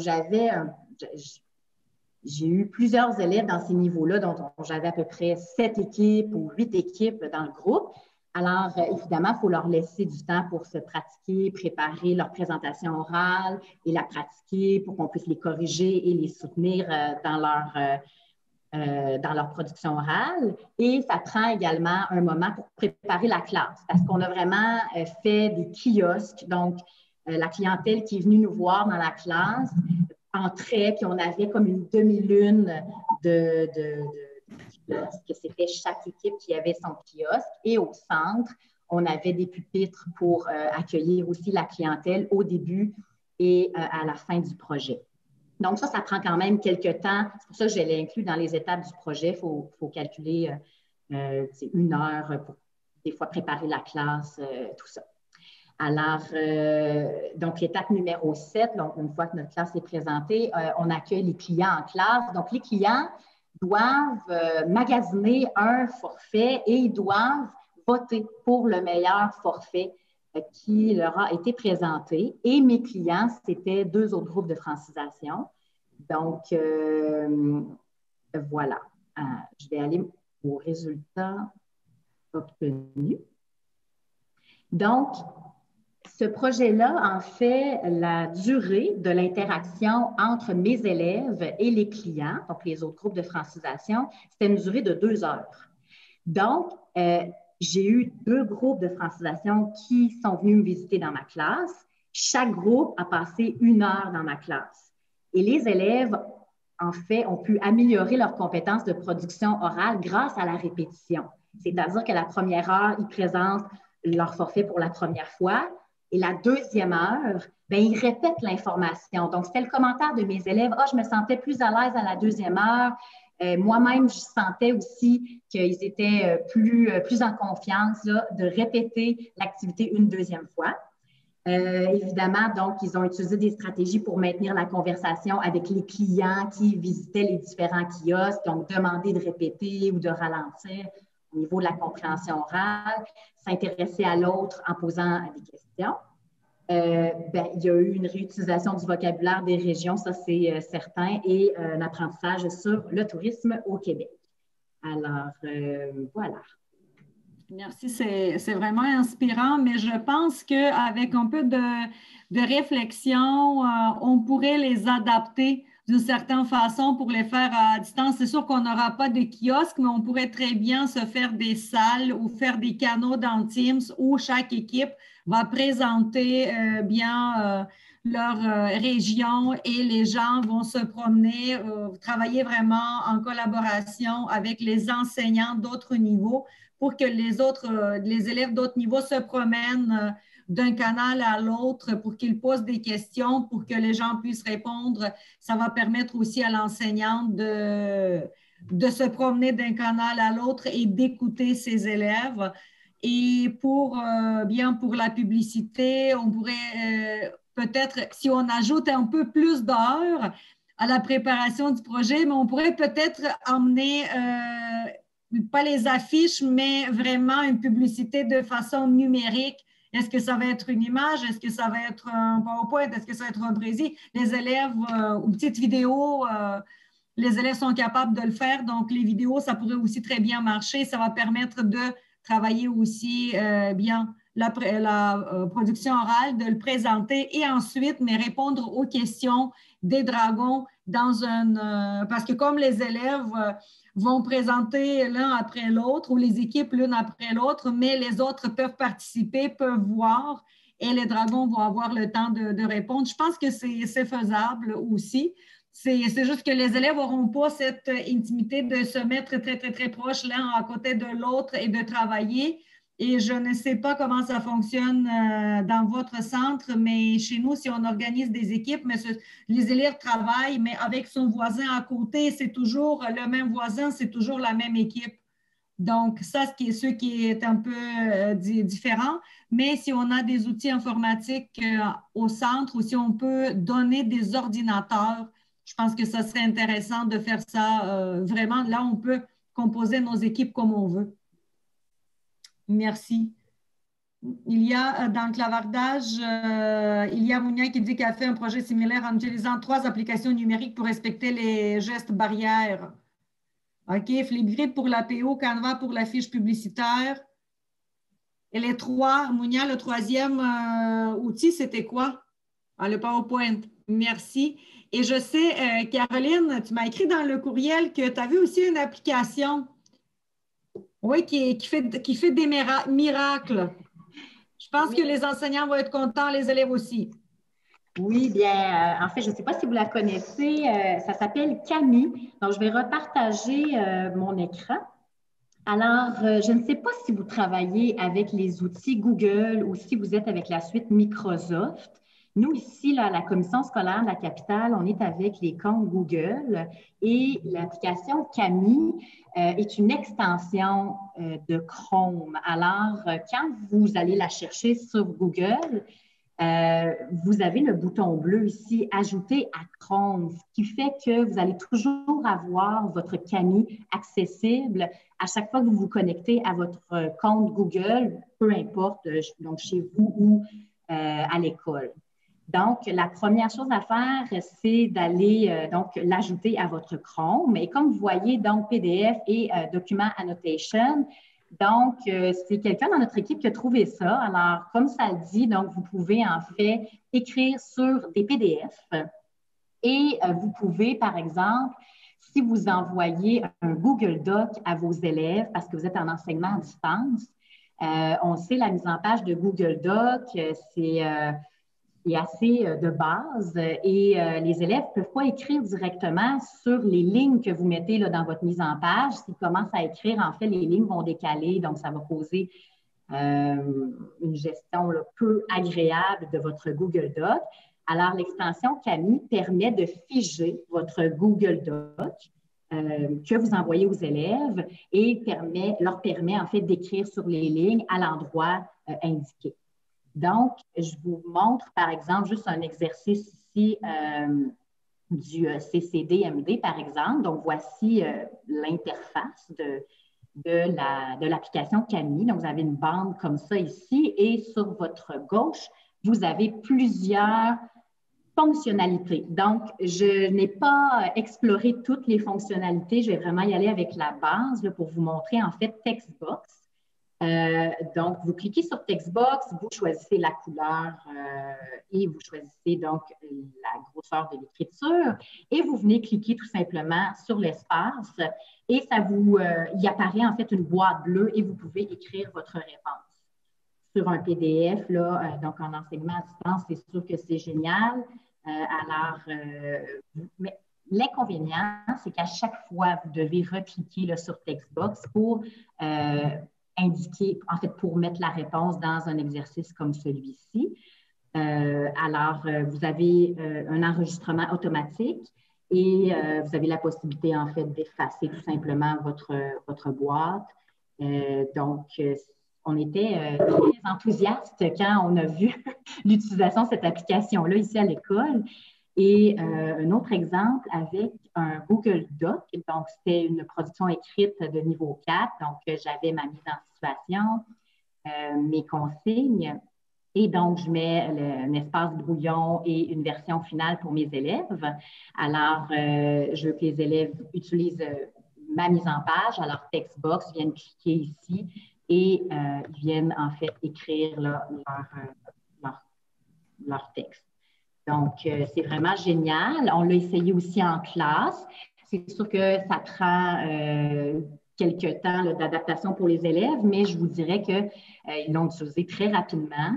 j'ai eu plusieurs élèves dans ces niveaux-là, dont j'avais à peu près 7 équipes ou 8 équipes dans le groupe. Alors, évidemment, il faut leur laisser du temps pour se pratiquer, préparer leur présentation orale et la pratiquer pour qu'on puisse les corriger et les soutenir dans leur production orale. Et ça prend également un moment pour préparer la classe parce qu'on a vraiment fait des kiosques. Donc, la clientèle qui est venue nous voir dans la classe entrait, puis on avait comme une demi-lune de kiosques. C'était chaque équipe qui avait son kiosque. Et au centre, on avait des pupitres pour accueillir aussi la clientèle au début et à la fin du projet. Donc, ça prend quand même quelques temps. C'est pour ça que je l'ai inclus dans les étapes du projet. Il faut calculer 1 heure pour des fois préparer la classe, tout ça. Alors, donc, l'étape numéro 7, donc, une fois que notre classe est présentée, on accueille les clients en classe. Donc, les clients, doivent magasiner un forfait et ils doivent voter pour le meilleur forfait qui leur a été présenté. Et mes clients, c'était 2 autres groupes de francisation. Donc, voilà. Je vais aller aux résultats obtenus. Donc, ce projet-là, en fait, la durée de l'interaction entre mes élèves et les clients, donc les autres groupes de francisation, c'était une durée de 2 heures. Donc, j'ai eu 2 groupes de francisation qui sont venus me visiter dans ma classe. Chaque groupe a passé 1 heure dans ma classe. Et les élèves, en fait, ont pu améliorer leurs compétences de production orale grâce à la répétition. C'est-à-dire que la première heure, ils présentent leur forfait pour la première fois. Et la deuxième heure, bien, ils répètent l'information. Donc, c'était le commentaire de mes élèves. « Ah, je me sentais plus à l'aise à la deuxième heure. Moi-même, je sentais aussi qu'ils étaient plus en confiance là, de répéter l'activité une deuxième fois. » Évidemment, donc, ils ont utilisé des stratégies pour maintenir la conversation avec les clients qui visitaient les différents kiosques, donc demander de répéter ou de ralentir au niveau de la compréhension orale, s'intéresser à l'autre en posant des questions. Il y a eu une réutilisation du vocabulaire des régions, ça c'est certain, et un apprentissage sur le tourisme au Québec. Alors, voilà. Merci, c'est vraiment inspirant, mais je pense qu'avec un peu de réflexion, on pourrait les adapter d'une certaine façon pour les faire à distance. C'est sûr qu'on n'aura pas de kiosque, mais on pourrait très bien se faire des salles ou faire des canaux dans Teams où chaque équipe va présenter leur région et les gens vont se promener, travailler vraiment en collaboration avec les enseignants d'autres niveaux pour que les élèves d'autres niveaux se promènent d'un canal à l'autre pour qu'ils posent des questions, pour que les gens puissent répondre. Ça va permettre aussi à l'enseignante de se promener d'un canal à l'autre et d'écouter ses élèves. Et pour la publicité, on pourrait peut-être, si on ajoute un peu plus d'heures à la préparation du projet, mais on pourrait peut-être emmener pas les affiches, mais vraiment une publicité de façon numérique. Est-ce que ça va être une image? Est-ce que ça va être un PowerPoint? Est-ce que ça va être un précis? Les élèves, ou petites vidéos, les élèves sont capables de le faire. Donc, les vidéos, ça pourrait aussi très bien marcher. Ça va permettre de travailler aussi la production orale, de le présenter et ensuite, mais répondre aux questions des dragons parce que comme les élèves vont présenter l'un après l'autre ou les équipes l'une après l'autre, mais les autres peuvent participer, peuvent voir et les dragons vont avoir le temps de répondre. Je pense que c'est faisable aussi. C'est juste que les élèves n'auront pas cette intimité de se mettre très, très, très proche l'un à côté de l'autre et de travailler. Et je ne sais pas comment ça fonctionne dans votre centre, mais chez nous, si on organise des équipes, les élèves travaillent, mais avec son voisin à côté, c'est toujours le même voisin, c'est toujours la même équipe. Donc, ça, ce qui est un peu différent. Mais si on a des outils informatiques au centre ou si on peut donner des ordinateurs, je pense que ça serait intéressant de faire ça vraiment. Là, on peut composer nos équipes comme on veut. Merci. Il y a dans le clavardage, il y a Mounia qui dit qu'elle a fait un projet similaire en utilisant 3 applications numériques pour respecter les gestes barrières. OK, Flipgrid pour l'APO, Canva pour la fiche publicitaire. Et les 3, Mounia, le 3e outil, c'était quoi? Ah, le PowerPoint. Merci. Et je sais, Caroline, tu m'as écrit dans le courriel que tu avais aussi une application. Oui, qui fait des miracles. Je pense que les enseignants vont être contents, les élèves aussi. Oui, bien, en fait, je ne sais pas si vous la connaissez, ça s'appelle Camille. Donc, je vais repartager mon écran. Alors, je ne sais pas si vous travaillez avec les outils Google ou si vous êtes avec la suite Microsoft. Nous, ici, là, à la commission scolaire de la capitale, on est avec les comptes Google et l'application Camille est une extension de Chrome. Alors, quand vous allez la chercher sur Google, vous avez le bouton bleu ici, Ajouter à Chrome, ce qui fait que vous allez toujours avoir votre Camille accessible à chaque fois que vous vous connectez à votre compte Google, peu importe, donc chez vous ou à l'école. Donc, la première chose à faire, c'est d'aller donc l'ajouter à votre Chrome. Et comme vous voyez, donc PDF et Document Annotation, donc, c'est quelqu'un dans notre équipe qui a trouvé ça. Alors, comme ça le dit, donc, vous pouvez en fait écrire sur des PDF et vous pouvez, par exemple, si vous envoyez un Google Doc à vos élèves parce que vous êtes en enseignement à distance, on sait la mise en page de Google Doc, c'est assez de base et les élèves ne peuvent pas écrire directement sur les lignes que vous mettez là, dans votre mise en page. S'ils commencent à écrire, en fait, les lignes vont décaler, donc ça va causer une gestion là, peu agréable de votre Google Doc. Alors, l'extension Camille permet de figer votre Google Doc que vous envoyez aux élèves et leur permet en fait d'écrire sur les lignes à l'endroit indiqué. Donc, je vous montre, par exemple, juste un exercice ici du CCD-MD, par exemple. Donc, voici l'interface de l'application Camille. Donc, vous avez une bande comme ça ici et sur votre gauche, vous avez plusieurs fonctionnalités. Donc, je n'ai pas exploré toutes les fonctionnalités. Je vais vraiment y aller avec la base là, pour vous montrer, en fait, Textbox. Donc, vous cliquez sur Textbox, vous choisissez la couleur et vous choisissez donc la grosseur de l'écriture et vous venez cliquer tout simplement sur l'espace et ça vous y apparaît en fait une boîte bleue et vous pouvez écrire votre réponse. Sur un PDF, là, donc en enseignement à distance, c'est sûr que c'est génial. Mais l'inconvénient, c'est qu'à chaque fois, vous devez recliquer là, sur Textbox pour indiquer, en fait, pour mettre la réponse dans un exercice comme celui-ci. Vous avez un enregistrement automatique et vous avez la possibilité, en fait, d'effacer tout simplement votre boîte. On était très enthousiastes quand on a vu l'utilisation de cette application-là ici à l'école. Et un autre exemple avec un Google Doc, donc c'était une production écrite de niveau 4, donc j'avais ma mise en situation, mes consignes, et donc je mets un espace brouillon et une version finale pour mes élèves. Alors, je veux que les élèves utilisent ma mise en page, alors Textbox viennent cliquer ici et ils viennent en fait écrire là, leur texte. Donc, c'est vraiment génial. On l'a essayé aussi en classe. C'est sûr que ça prend quelques temps d'adaptation pour les élèves, mais je vous dirais qu'ils l'ont utilisé très rapidement.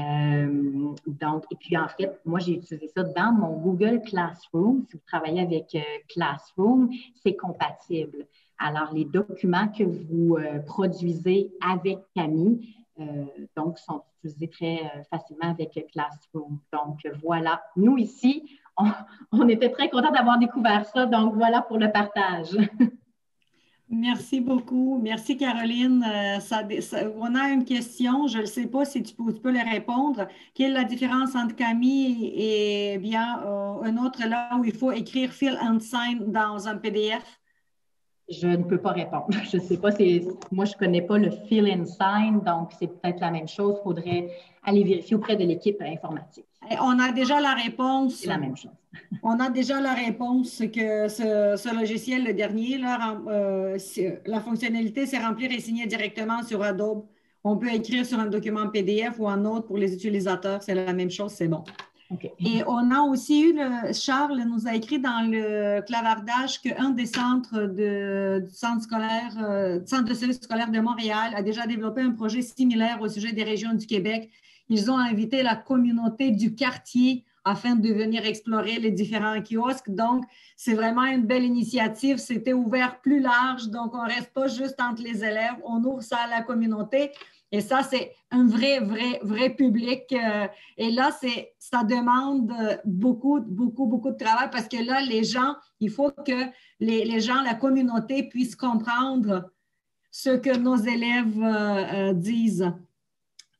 Et puis, en fait, moi, j'ai utilisé ça dans mon Google Classroom. Si vous travaillez avec Classroom, c'est compatible. Alors, les documents que vous produisez avec Camille, donc, sont utilisés très facilement avec Classroom. Donc, voilà. Nous, ici, on était très contents d'avoir découvert ça. Donc, voilà pour le partage. Merci beaucoup. Merci, Caroline. On a une question. Je ne sais pas si tu peux le répondre. Quelle est la différence entre Camille et bien un autre là où il faut écrire fill and sign dans un PDF? Je ne peux pas répondre. Je ne sais pas. Moi, je ne connais pas le fill and sign, donc c'est peut-être la même chose. Il faudrait aller vérifier auprès de l'équipe informatique. Et on a déjà la réponse. C'est la même chose. On a déjà la réponse que ce logiciel, le dernier, là, la fonctionnalité, c'est remplir et signer directement sur Adobe. On peut écrire sur un document PDF ou un autre pour les utilisateurs. C'est la même chose, c'est bon. Okay. Et on a aussi eu, Charles nous a écrit dans le clavardage qu'un des centres du centre de service scolaire de Montréal a déjà développé un projet similaire au sujet des régions du Québec. Ils ont invité la communauté du quartier afin de venir explorer les différents kiosques. Donc, c'est vraiment une belle initiative. C'était ouvert plus large, donc on ne reste pas juste entre les élèves, on ouvre ça à la communauté. Et ça, c'est un vrai public. Et là, ça demande beaucoup de travail parce que là, les gens, il faut que les gens, la communauté puissent comprendre ce que nos élèves disent.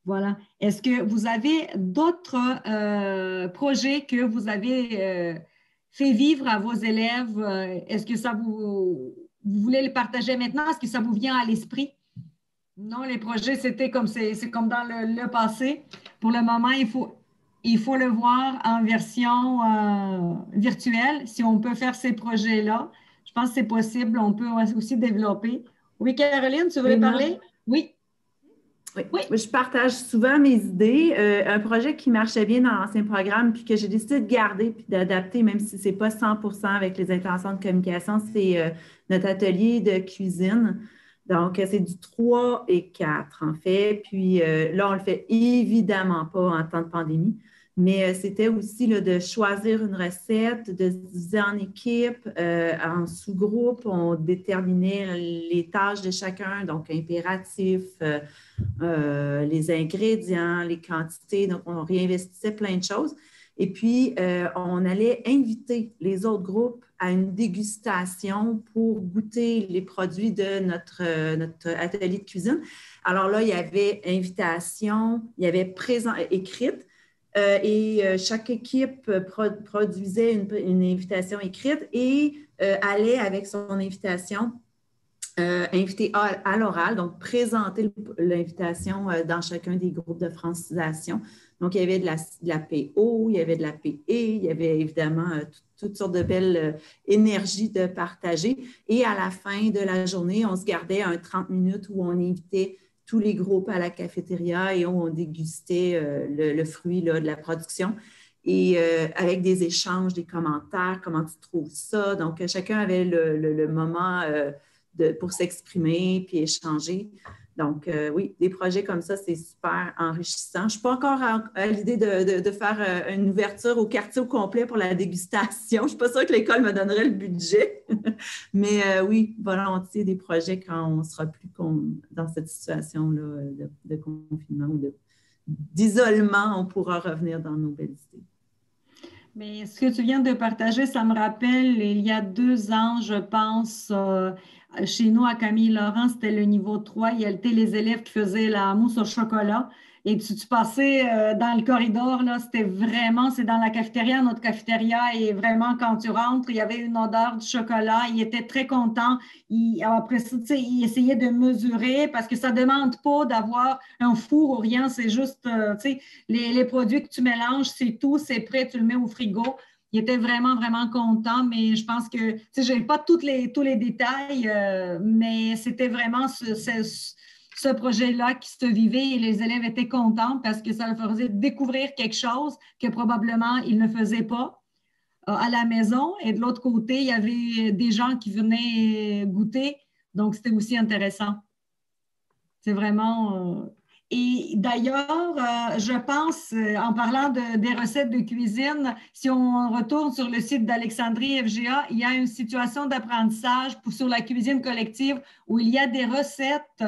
Voilà. Est-ce que vous avez d'autres projets que vous avez fait vivre à vos élèves? Est-ce que vous voulez les partager maintenant? Est-ce que ça vous vient à l'esprit? Non, les projets, c'est comme dans le passé. Pour le moment, il faut le voir en version virtuelle. Si on peut faire ces projets-là, je pense que c'est possible. On peut aussi développer. Oui, Caroline, tu voulais parler? Oui. Oui. Je partage souvent mes idées. Un projet qui marchait bien dans l'ancien programme, puis que j'ai décidé de garder puis d'adapter, même si ce n'est pas 100% avec les intentions de communication, c'est notre atelier de cuisine. Donc, c'est du 3 et 4, en fait. Puis là, on ne le fait évidemment pas en temps de pandémie, mais c'était aussi là, de choisir une recette, de se diviser en équipe, en sous-groupe. On déterminait les tâches de chacun, donc impératifs, les ingrédients, les quantités. Donc, on réinvestissait plein de choses. Et puis, on allait inviter les autres groupes à une dégustation pour goûter les produits de notre atelier de cuisine. Alors là, il y avait invitation, il y avait écrite et chaque équipe produisait une invitation écrite et allait avec son invitation inviter à l'oral, donc présenter l'invitation dans chacun des groupes de francisation. Donc, il y avait de la PO, il y avait de la PE, il y avait évidemment toutes sortes de belles énergies de partager. Et à la fin de la journée, on se gardait un 30 minutes où on invitait tous les groupes à la cafétéria et où on dégustait le fruit là, de la production. Et avec des échanges, des commentaires, comment tu trouves ça? Donc, chacun avait le moment pour s'exprimer puis échanger. Donc, oui, des projets comme ça, c'est super enrichissant. Je ne suis pas encore à l'idée de faire une ouverture au quartier au complet pour la dégustation. Je ne suis pas sûre que l'école me donnerait le budget. Mais oui, volontiers des projets quand on ne sera plus dans cette situation-là de confinement ou d'isolement, on pourra revenir dans nos belles idées. Mais ce que tu viens de partager, ça me rappelle, il y a 2 ans, je pense, chez nous, à Camille-Laurent, c'était le niveau 3. Il y avait les élèves qui faisaient la mousse au chocolat. Et tu passais dans le corridor, là, c'est dans la cafétéria. Notre cafétéria, et vraiment, quand tu rentres, il y avait une odeur du chocolat. Il était très content. Après ça, il essayait de mesurer parce que ça ne demande pas d'avoir un four ou rien. C'est juste, les produits que tu mélanges, c'est tout, c'est prêt, tu le mets au frigo. Il était vraiment, vraiment content, mais je pense que, je n'ai pas tous les détails, mais c'était vraiment ce projet-là qui se vivait et les élèves étaient contents parce que ça leur faisait découvrir quelque chose que probablement ils ne faisaient pas à la maison. Et de l'autre côté, il y avait des gens qui venaient goûter, donc c'était aussi intéressant. C'est vraiment... Et d'ailleurs, je pense, en parlant des recettes de cuisine, si on retourne sur le site d'Alexandrie FGA, il y a une situation d'apprentissage sur la cuisine collective où il y a des recettes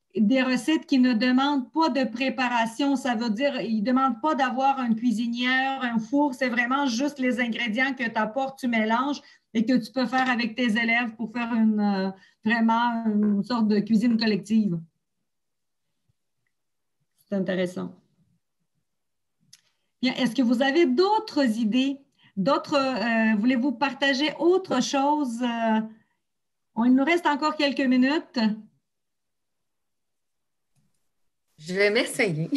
qui ne demandent pas de préparation. Ça veut dire ils ne demandent pas d'avoir une cuisinière, un four. C'est vraiment juste les ingrédients que tu apportes, tu mélanges et que tu peux faire avec tes élèves pour faire vraiment une sorte de cuisine collective. C'est intéressant. Bien, est-ce que vous avez d'autres idées? Voulez-vous partager autre chose? Il nous reste encore quelques minutes. Je vais m'essayer.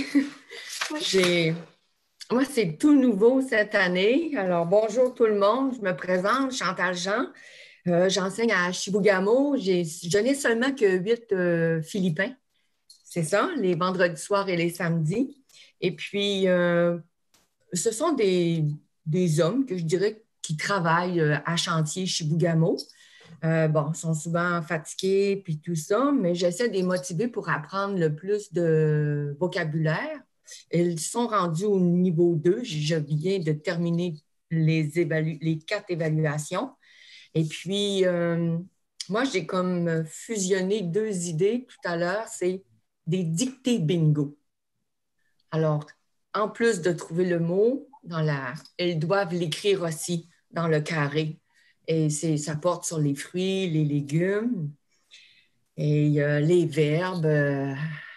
Moi, c'est tout nouveau cette année. Alors, bonjour tout le monde. Je me présente, Chantal Jean. J'enseigne à Chibougamau. Je n'ai seulement que 8 Philippins. C'est ça, les vendredis soirs et les samedis. Et puis, ce sont des hommes que je dirais qui travaillent à chantier Chibougamau. Ils sont souvent fatigués puis tout ça, mais j'essaie de les motiver pour apprendre le plus de vocabulaire. Ils sont rendus au niveau 2. Je viens de terminer les 4 évaluations. Et puis, moi, j'ai comme fusionné 2 idées tout à l'heure. C'est des dictées bingo. Alors, en plus de trouver le mot, elles doivent l'écrire aussi dans le carré. Et ça porte sur les fruits, les légumes et les verbes.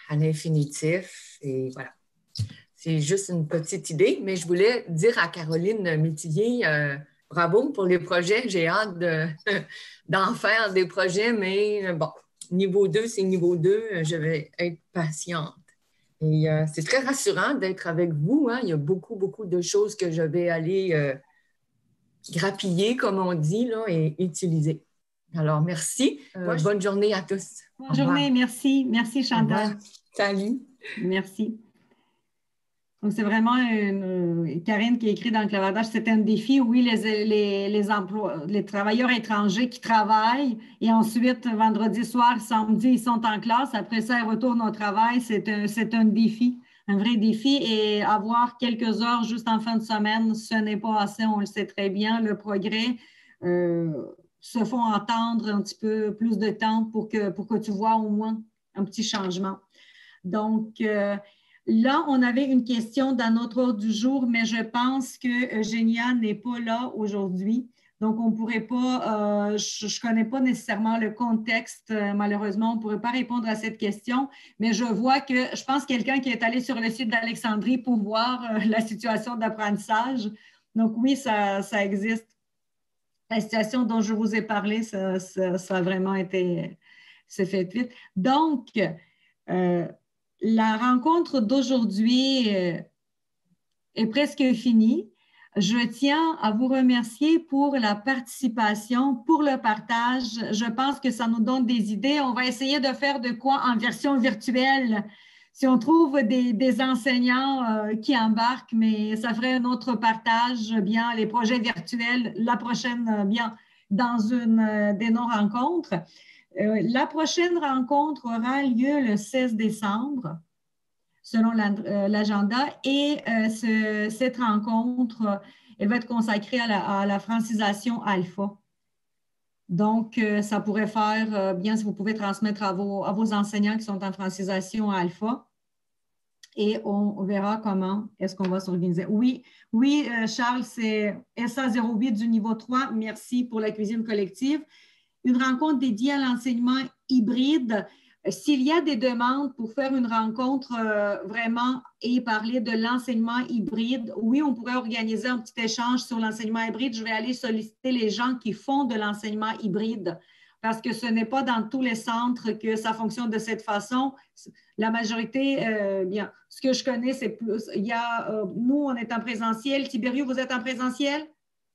à l'infinitif. Et voilà. C'est juste une petite idée, mais je voulais dire à Caroline Métivier, bravo pour les projets. J'ai hâte d'en faire des projets, mais bon, niveau 2, c'est niveau 2. Je vais être patiente. Et c'est très rassurant d'être avec vous. Hein. Il y a beaucoup, beaucoup de choses que je vais aller grappiller, comme on dit, là, et utiliser. Alors, merci. Bonne journée à tous. Bonne journée, merci. Merci, Chantal. Salut. Merci. Donc, c'est vraiment Karine qui a écrit dans le clavardage, c'est un défi. Oui, les travailleurs étrangers qui travaillent et ensuite, vendredi soir, samedi, ils sont en classe. Après ça, ils retournent au travail. C'est un défi, un vrai défi. Et avoir quelques heures juste en fin de semaine, ce n'est pas assez. On le sait très bien. Le progrès se font entendre un petit peu plus de temps pour que tu vois au moins un petit changement. Donc, là, on avait une question dans notre ordre du jour, mais je pense que Eugénia n'est pas là aujourd'hui. Donc, on ne pourrait pas, je ne connais pas nécessairement le contexte, malheureusement, on ne pourrait pas répondre à cette question, mais je vois que, je pense quelqu'un qui est allé sur le site d'Alexandrie pour voir la situation d'apprentissage. Donc, oui, ça existe. La situation dont je vous ai parlé, ça a vraiment été, c'est fait vite. Donc, la rencontre d'aujourd'hui est presque finie. Je tiens à vous remercier pour la participation, pour le partage. Je pense que ça nous donne des idées. On va essayer de faire de quoi en version virtuelle. Si on trouve des enseignants qui embarquent, mais ça ferait un autre partage, bien les projets virtuels, la prochaine, bien dans une des non-rencontres. La prochaine rencontre aura lieu le 16 décembre, selon l'agenda, et cette rencontre, elle va être consacrée à la francisation alpha. Donc, ça pourrait faire bien si vous pouvez transmettre à vos enseignants qui sont en francisation alpha. Et on verra comment est-ce qu'on va s'organiser. Oui, Charles, c'est SA08 du niveau 3. Merci pour la cuisine collective. Une rencontre dédiée à l'enseignement hybride. S'il y a des demandes pour faire une rencontre vraiment et parler de l'enseignement hybride, oui, on pourrait organiser un petit échange sur l'enseignement hybride. Je vais aller solliciter les gens qui font de l'enseignement hybride parce que ce n'est pas dans tous les centres que ça fonctionne de cette façon. La majorité, bien, ce que je connais, c'est plus, il y a, nous, on est en présentiel. Tibériu, vous êtes en présentiel?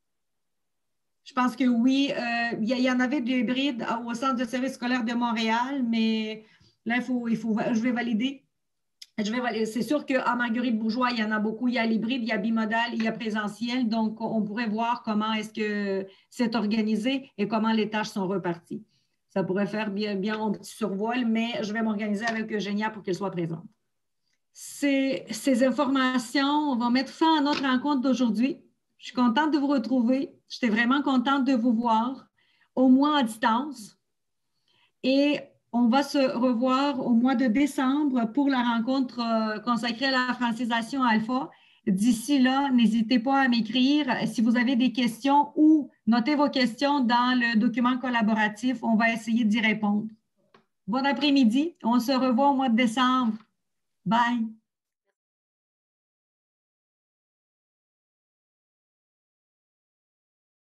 Je pense que oui. Il y en avait du hybride au Centre de service scolaire de Montréal, mais là, je vais valider. C'est sûr qu'à Marguerite-Bourgeois, il y en a beaucoup. Il y a l'hybride, il y a bimodal, il y a présentiel. Donc, on pourrait voir comment est-ce que c'est organisé et comment les tâches sont reparties. Ça pourrait faire bien un petit survol, mais je vais m'organiser avec Eugénia pour qu'elle soit présente. Ces informations, on va mettre fin à notre rencontre d'aujourd'hui. Je suis contente de vous retrouver. J'étais vraiment contente de vous voir, au moins à distance. Et on va se revoir au mois de décembre pour la rencontre consacrée à la francisation alpha. D'ici là, n'hésitez pas à m'écrire si vous avez des questions ou notez vos questions dans le document collaboratif. On va essayer d'y répondre. Bon après-midi. On se revoit au mois de décembre. Bye.